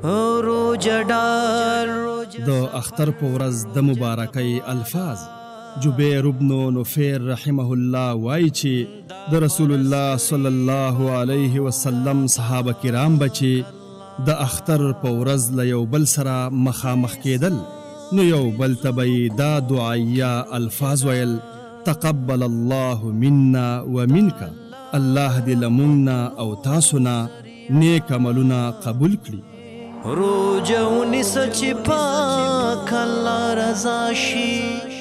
د اختر په ورځ د مبارکۍ الفاظ جبیر ابن نفیر رحمه الله وایي چې د رسول الله صلی الله علیه وسلم صحابه کرام بچي د اختر په ورځ له یو بل سره مخامخ کېدل نو یو بل ته به دا دعایه الفاظ ویل تقبل الله منا ومنک الله دې له موږ نه او تاسو نه نیک عملونه قبول کړي روجه ونیسه چې پاک الله رضا شي